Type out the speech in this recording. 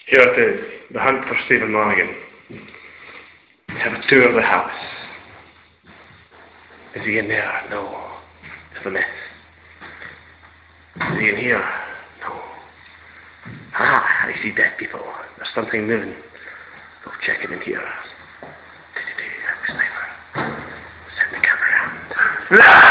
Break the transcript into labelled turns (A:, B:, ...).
A: Here it is, the hunt for Stephen Monaghan. Have a tour of the house. Is he in there? No. It's a mess. Is he in here? No. Ah, I see dead people. There's something moving. Go check it in here. Send the camera around.